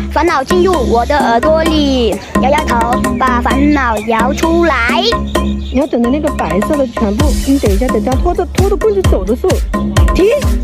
烦恼进入我的耳朵里，摇摇头，把烦恼摇出来。 你要整的那个白色的全部，你等一下，等它拖着棍子走的时候，停。